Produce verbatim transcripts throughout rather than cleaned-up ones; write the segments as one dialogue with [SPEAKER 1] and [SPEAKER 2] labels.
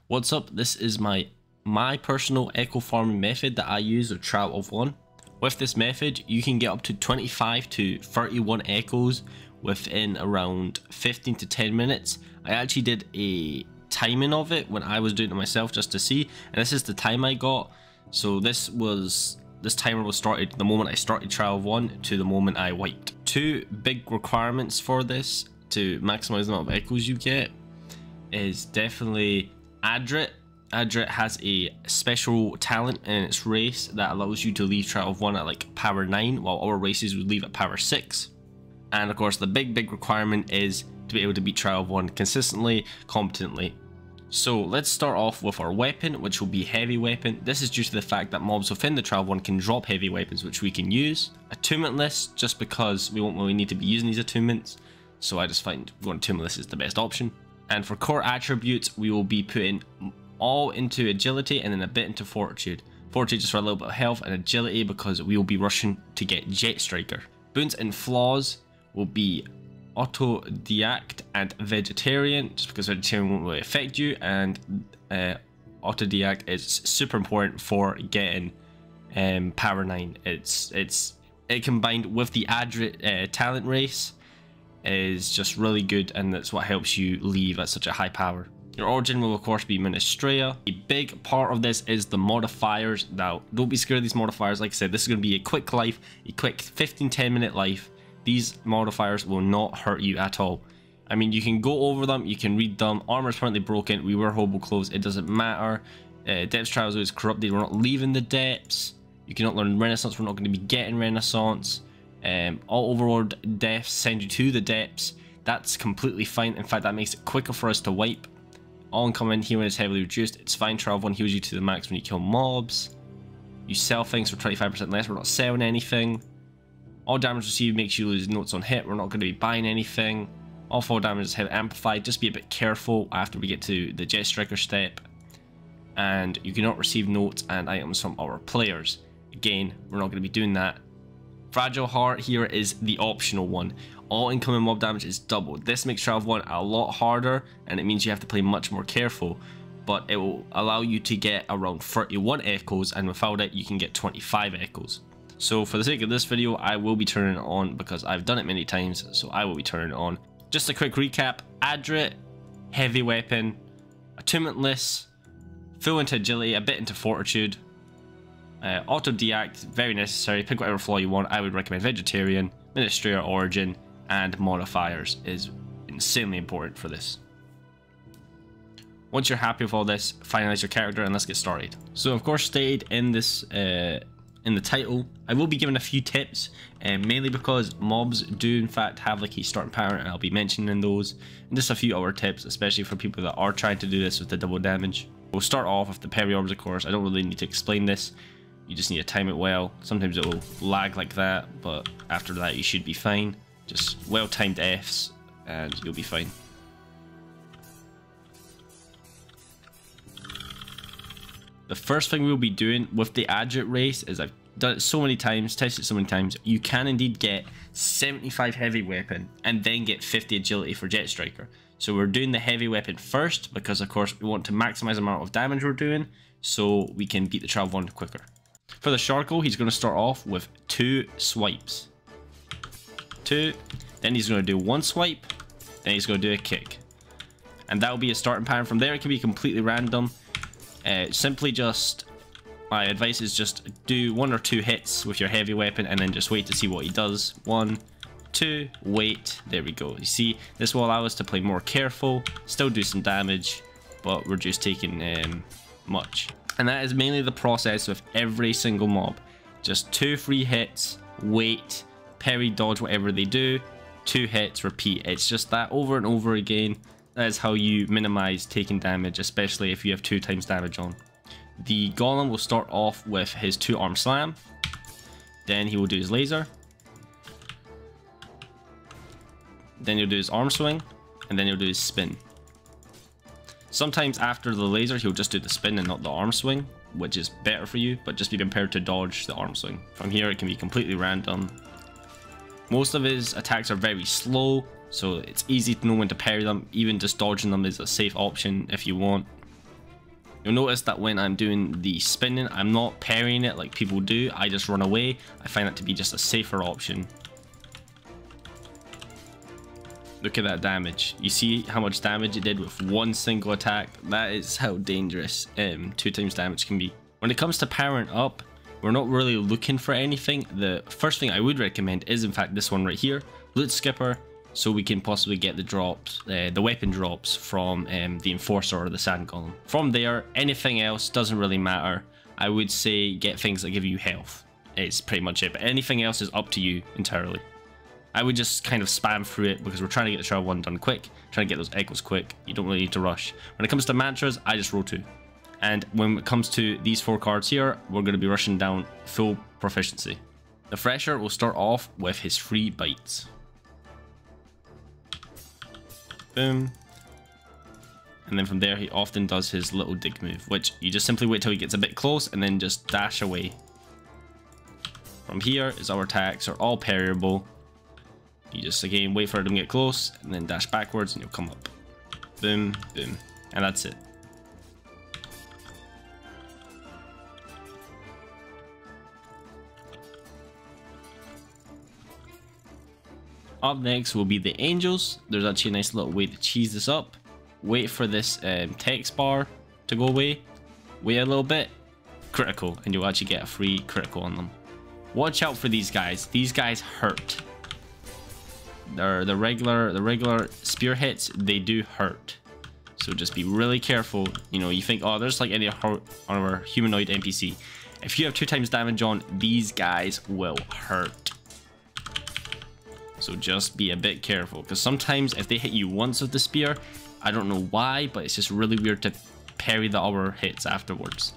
[SPEAKER 1] What's up? This is my my personal echo farming method that I use with trial of one. With this method, you can get up to twenty-five to thirty-one echoes within around fifteen to ten minutes. I actually did a timing of it when I was doing it myself just to see, and this is the time I got. So this was this timer was started the moment I started trial of one to the moment I wiped. Two big requirements for this to maximize the amount of echoes you get is definitely Adrit. Adrit has a special talent in its race that allows you to leave trial of one at like power nine, while our races would leave at power six. And of course the big big requirement is to be able to beat trial of one consistently, competently. So let's start off with our weapon, which will be heavy weapon. This is due to the fact that mobs within the trial of one can drop heavy weapons, which we can use. Attunement list, just because we won't really need to be using these attunements, so I just find going attunement list is the best option. And for core attributes, we will be putting all into agility and then a bit into fortitude. Fortitude just for a little bit of health, and agility because we will be rushing to get Jet Striker. Boons and flaws will be autodidact and vegetarian, just because vegetarian won't really affect you, and uh, autodidact is super important for getting um, power nine. It's it's it combined with the Adrit uh, talent race is just really good, and that's what helps you leave at such a high power. Your origin will of course be Ministrea. A big part of this is the modifiers. Now don't be scared of these modifiers. Like I said, this is going to be a quick life, a quick fifteen to ten minute life. These modifiers will not hurt you at all. I mean, you can go over them, you can read them. Armor is permanently broken, we wear hobo clothes, it doesn't matter. Uh, depths trials is corrupted, we're not leaving the depths. You cannot learn Renaissance, we're not going to be getting Renaissance. Um, all overlord deaths send you to the depths. That's completely fine. In fact, that makes it quicker for us to wipe. All incoming healing is heavily reduced. It's fine. Trial of one heals you to the max when you kill mobs. You sell things for twenty-five percent less. We're not selling anything. All damage received makes you lose notes on hit. We're not going to be buying anything. All fall damage is heavily amplified. Just be a bit careful after we get to the Jet Striker step. And you cannot receive notes and items from our players. Again, we're not going to be doing that. Fragile Heart here is the optional one. All incoming mob damage is doubled. This makes trial of one a lot harder, and it means you have to play much more careful, but it will allow you to get around thirty-one echoes, and without it you can get twenty-five echoes. So for the sake of this video, I will be turning it on because I've done it many times, so I will be turning it on. Just a quick recap: Adrit, heavy weapon, attunement list, full into agility, a bit into fortitude. Uh, autodidact, very necessary. Pick whatever flaw you want. I would recommend vegetarian, Ministrea origin, and modifiers is insanely important for this. Once you're happy with all this, finalize your character and let's get started. So of course, stated in this uh, in the title, I will be giving a few tips, uh, mainly because mobs do in fact have like a starting power, and I'll be mentioning those, and just a few other tips, especially for people that are trying to do this with the double damage. We'll start off with the peri orbs, of course. I don't really need to explain this. You just need to time it well. Sometimes it will lag like that, but after that you should be fine. Just well timed Fs and you'll be fine. The first thing we'll be doing with the Adrit race is, I've done it so many times, tested it so many times, you can indeed get seventy-five heavy weapon and then get fifty agility for Jet Striker. So we're doing the heavy weapon first because of course we want to maximize the amount of damage we're doing so we can beat the trial of one quicker. For the Sharko, he's going to start off with two swipes. Two, then he's going to do one swipe, then he's going to do a kick. And that will be a starting pattern. From there, it can be completely random. Uh, simply just, my advice is just do one or two hits with your heavy weapon and then just wait to see what he does. One, two, wait, there we go. You see, this will allow us to play more careful, still do some damage, but we're just taking um, much. And that is mainly the process with every single mob. Just two free hits, wait, parry, dodge, whatever they do, two hits, repeat. It's just that over and over again. That is how you minimize taking damage, especially if you have two times damage on. The Golem will start off with his two arm slam. Then he will do his laser. Then he'll do his arm swing. And then he'll do his spin. Sometimes after the laser, he'll just do the spin and not the arm swing, which is better for you, but just be prepared to dodge the arm swing. From here, it can be completely random. Most of his attacks are very slow, so it's easy to know when to parry them. Even just dodging them is a safe option if you want. You'll notice that when I'm doing the spinning, I'm not parrying it like people do. I just run away. I find that to be just a safer option. Look at that damage. You see how much damage it did with one single attack? That is how dangerous um, two times damage can be. When it comes to powering up, we're not really looking for anything. The first thing I would recommend is in fact this one right here, Loot Skipper, so we can possibly get the drops, uh, the weapon drops from um, the Enforcer or the Sand Golem. From there, anything else doesn't really matter. I would say get things that give you health. It's pretty much it, but anything else is up to you entirely. I would just kind of spam through it because we're trying to get the Shroud one done quick, trying to get those echoes quick. You don't really need to rush. When it comes to mantras, I just roll two. And when it comes to these four cards here, we're going to be rushing down full proficiency. The Thresher will start off with his three bites. Boom. And then from there, he often does his little dig move, which you just simply wait till he gets a bit close and then just dash away. From here is our attacks are all parryable. You just again wait for them to get close and then dash backwards and you'll come up. Boom, boom. And that's it. Up next will be the Angels. There's actually a nice little way to cheese this up. Wait for this um, text bar to go away. Wait a little bit. Critical, and you'll actually get a free critical on them. Watch out for these guys. These guys hurt. They're the regular, the regular spear hits. They do hurt. So just be really careful. You know, you think, oh, there's like any of our humanoid N P C. If you have two times damage on, these guys will hurt. So just be a bit careful, because sometimes if they hit you once with the spear, I don't know why, but it's just really weird to parry the other hits afterwards.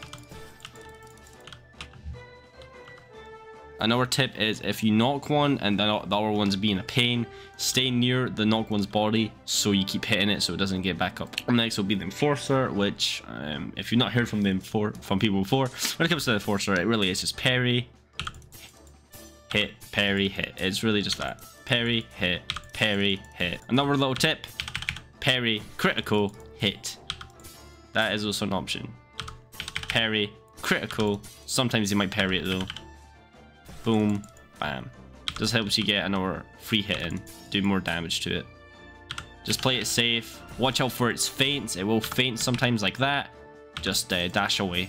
[SPEAKER 1] Another tip is if you knock one and the, the other one's being a pain, stay near the knocked one's body so you keep hitting it so it doesn't get back up. Next will be the Enforcer, which um, if you've not heard from them before, from people before, when it comes to the Enforcer, it really is just parry, hit, parry, hit. It's really just that. Parry, hit, parry, hit. Another little tip, parry, critical, hit. That is also an option. Parry, critical. Sometimes you might parry it though. Boom, bam. Just helps you get another free hit in, do more damage to it. Just play it safe. Watch out for its feints. It will feint sometimes like that. Just uh, dash away.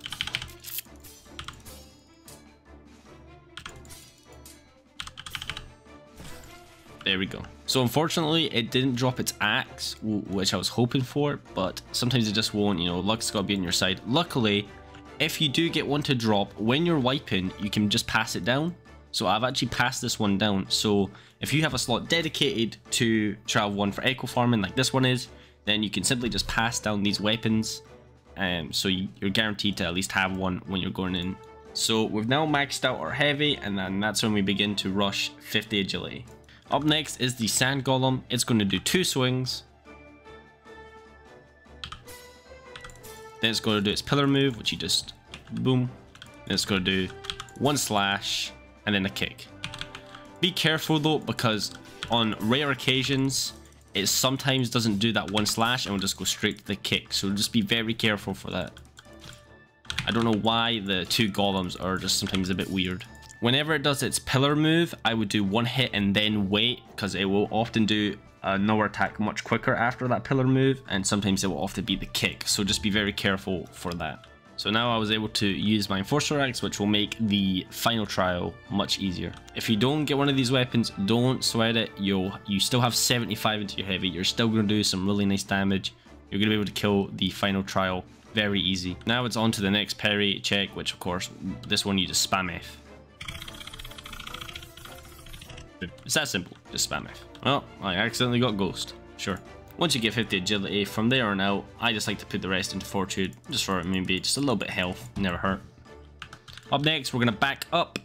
[SPEAKER 1] There we go. So unfortunately, it didn't drop its axe, which I was hoping for, but sometimes it just won't. You know, luck's got to be on your side. Luckily, if you do get one to drop, when you're wiping, you can just pass it down. So I've actually passed this one down. So if you have a slot dedicated to Child one for echo farming, like this one is, then you can simply just pass down these weapons. Um, so you, you're guaranteed to at least have one when you're going in. So we've now maxed out our heavy, and then that's when we begin to rush fifty agility. Up next is the Sand Golem. It's going to do two swings. Then it's going to do its pillar move, which you just boom. Then it's going to do one slash and then a kick. Be careful though, because on rare occasions, it sometimes doesn't do that one slash and will just go straight to the kick. So just be very careful for that. I don't know why the two golems are just sometimes a bit weird. Whenever it does its pillar move, I would do one hit and then wait, because it will often do another attack much quicker after that pillar move, and sometimes it will often be the kick, so just be very careful for that. So now I was able to use my Enforcer Axe, which will make the final trial much easier. If you don't get one of these weapons, don't sweat it. You'll you still have seventy-five into your heavy. You're still going to do some really nice damage. You're going to be able to kill the final trial very easy. Now it's on to the next parry check, which of course, this one you just spam F. It's that simple, just spam F. Well, I accidentally got Ghost. Sure. Once you get fifty agility, from there on out, I just like to put the rest into Fortitude, just for maybe just a little bit of health, never hurt. Up next, we're going to back up.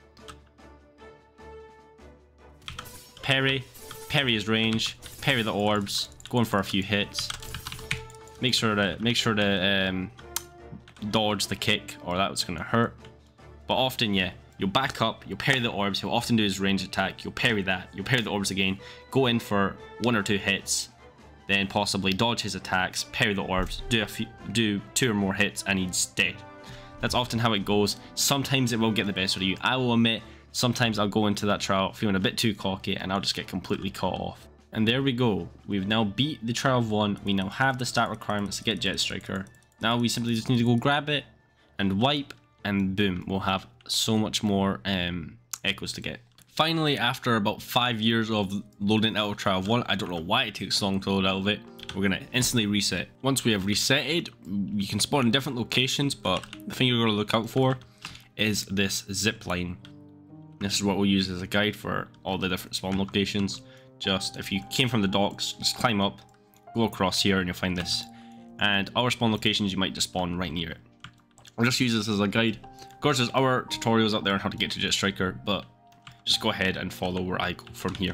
[SPEAKER 1] Parry. Parry his range. Parry the orbs. Going for a few hits. Make sure to, make sure to um, dodge the kick, or that's going to hurt. But often, yeah. You'll back up, you'll parry the orbs, he'll often do his range attack, you'll parry that, you'll parry the orbs again, go in for one or two hits, then possibly dodge his attacks, parry the orbs, do a few, do two or more hits, and he's dead. That's often how it goes. Sometimes it will get the best of you. I will admit, sometimes I'll go into that trial feeling a bit too cocky and I'll just get completely caught off. And there we go. We've now beat the trial of one. We now have the stat requirements to get Jet Striker. Now we simply just need to go grab it and wipe, and boom, we'll have so much more um, echoes to get. Finally, after about five years of loading out of trial one, I don't know why it takes so long to load out of it, we're going to instantly reset. Once we have resetted, you can spawn in different locations, but the thing you're going to look out for is this zip line. This is what we'll use as a guide for all the different spawn locations. Just, if you came from the docks, just climb up, go across here, and you'll find this. And our spawn locations, you might just spawn right near it. I'll just use this as a guide. Of course, there's other tutorials out there on how to get to Jet Striker, but just go ahead and follow where I go from here.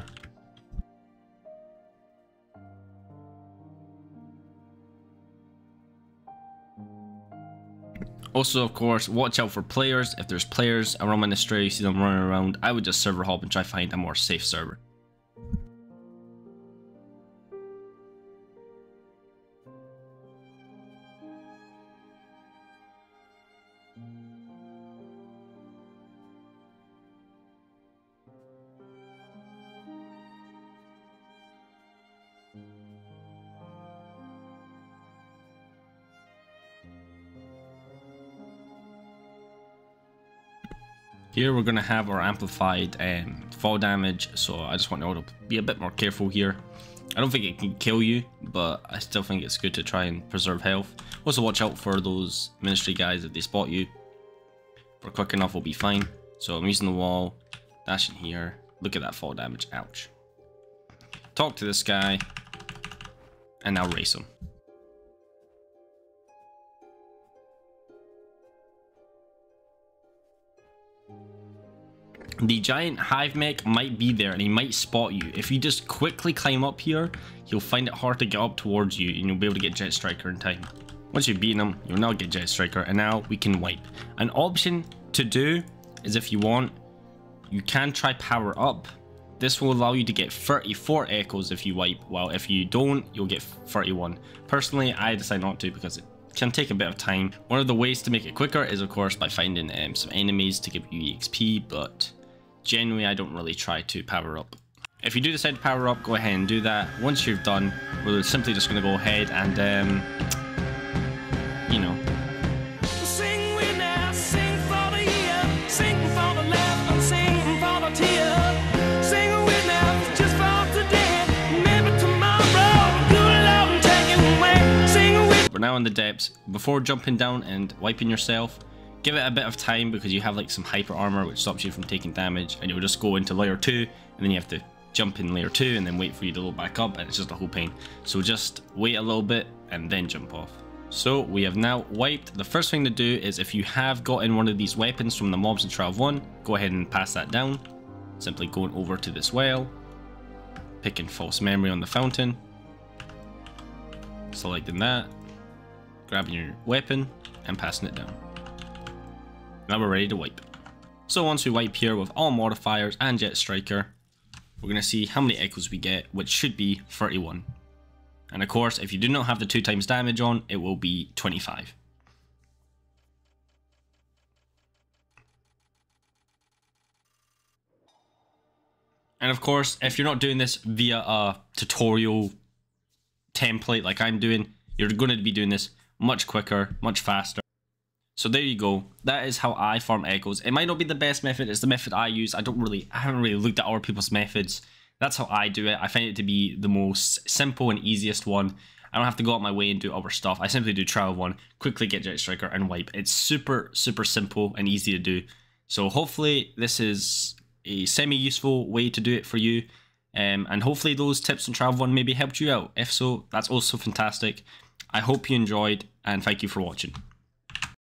[SPEAKER 1] Also, of course, watch out for players. If there's players around Ministry, you see them running around, I would just server hop and try to find a more safe server. Here we're going to have our amplified um, fall damage, so I just want you all to be a bit more careful here. I don't think it can kill you, but I still think it's good to try and preserve health. Also watch out for those Ministry guys if they spot you. If we're quick enough, we'll be fine. So I'm using the wall, dashing here. Look at that fall damage, ouch. Talk to this guy, and now race him. The giant hive mech might be there and he might spot you. If you just quickly climb up here, he'll find it hard to get up towards you and you'll be able to get Jet Striker in time. Once you've beaten him, you'll now get Jet Striker, and now we can wipe. An option to do is, if you want, you can try power up. This will allow you to get thirty-four echoes if you wipe, while if you don't, you'll get thirty-one. Personally, I decide not to because it can take a bit of time. One of the ways to make it quicker is, of course, by finding um, some enemies to give you E X P, but generally I don't really try to power up. If you do decide to power up, go ahead and do that. Once you've done, we're simply just going to go ahead and um, you know,
[SPEAKER 2] sing with now, sing for the year, sing for the laugh and sing for the tear, sing with now, just for today, maybe tomorrow, good love and take it away, sing with.
[SPEAKER 1] We're now in the depths. Before jumping down and wiping yourself, give it a bit of time because you have like some hyper armor which stops you from taking damage, and you'll just go into layer two and then you have to jump in layer two and then wait for you to load back up, and it's just a whole pain. So just wait a little bit and then jump off. So we have now wiped. The first thing to do is, if you have gotten one of these weapons from the mobs in Trial one, go ahead and pass that down. Simply going over to this well, picking false memory on the fountain, selecting that, grabbing your weapon and passing it down. Now we're ready to wipe. So once we wipe here with all modifiers and Jet Striker, we're going to see how many echoes we get, which should be thirty-one. And of course, if you do not have the two times damage on, it will be twenty-five. And of course, if you're not doing this via a tutorial template like I'm doing, you're going to be doing this much quicker, much faster. So there you go. That is how I farm echoes. It might not be the best method. It's the method I use. I don't really, I haven't really looked at other people's methods. That's how I do it. I find it to be the most simple and easiest one. I don't have to go out my way and do other stuff. I simply do trial one, quickly get Jet Striker and wipe. It's super, super simple and easy to do. So hopefully this is a semi-useful way to do it for you. Um, and hopefully those tips in trial one maybe helped you out. If so, that's also fantastic. I hope you enjoyed, and thank you for watching.